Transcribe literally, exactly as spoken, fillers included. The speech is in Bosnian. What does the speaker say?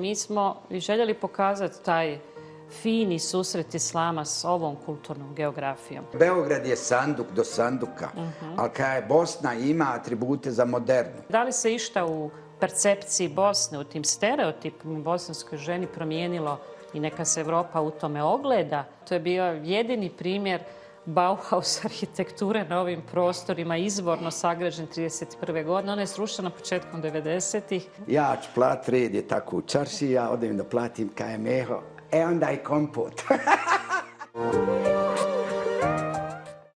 Mi smo željeli pokazati taj fini susret islama s ovom kulturnom geografijom. Beograd je sanduk do sanduka, uh-huh. ali kada je Bosna ima atribute za modernu. Da li se išta u percepciji Bosne, u tim stereotipima bosanskoj ženi promijenilo i neka se Evropa u tome ogleda? To je bio jedini primjer Bauhaus arhitekture na ovim prostorima, izvorno sagrađen trideset prve godine. Ona je srušena početkom devedesetih. Ja ću plat red je tako u čarši, ja odem da platim K M E, e onda i kompot.